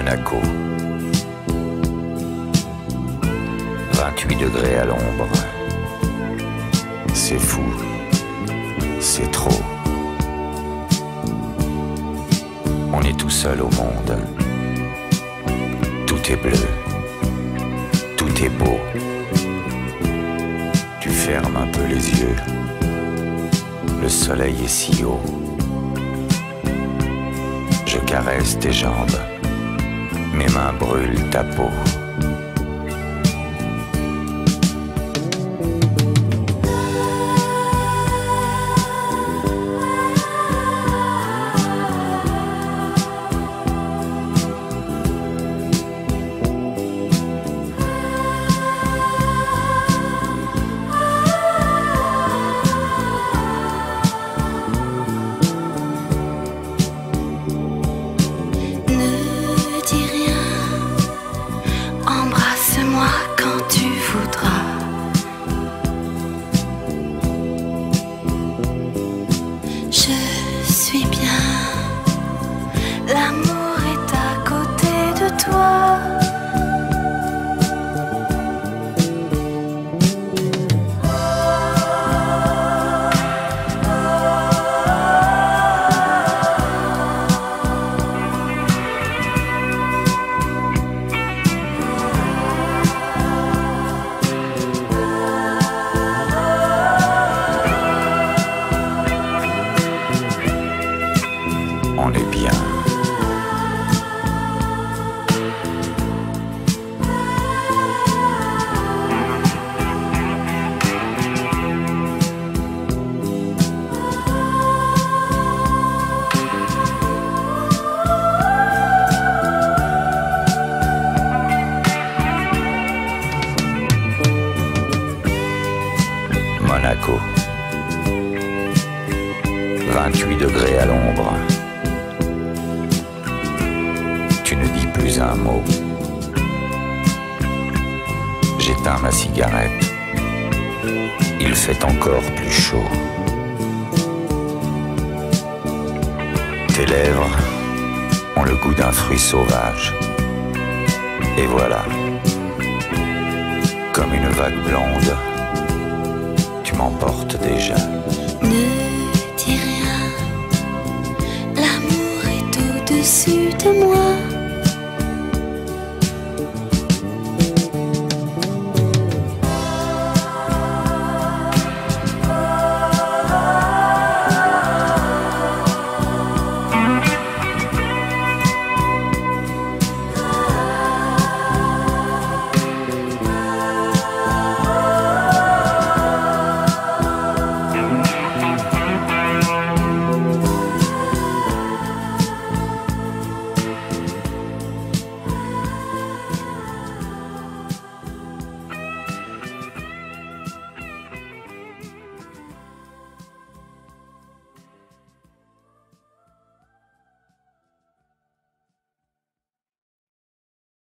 Monaco. 28 degrés à l'ombre. C'est fou, c'est trop. On est tout seul au monde. Tout est bleu, tout est beau. Tu fermes un peu les yeux. Le soleil est si haut. Je caresse tes jambes. Mes mains brûlent ta peau. Je suis bien, l'amour est à côté de toi. On est bien. Monaco. 28 degrés à l'ombre. Tu ne dis plus un mot. J'éteins ma cigarette. Il fait encore plus chaud. Tes lèvres ont le goût d'un fruit sauvage. Et voilà, comme une vague blonde, tu m'emportes déjà. Ne dis rien, l'amour est au-dessus de moi.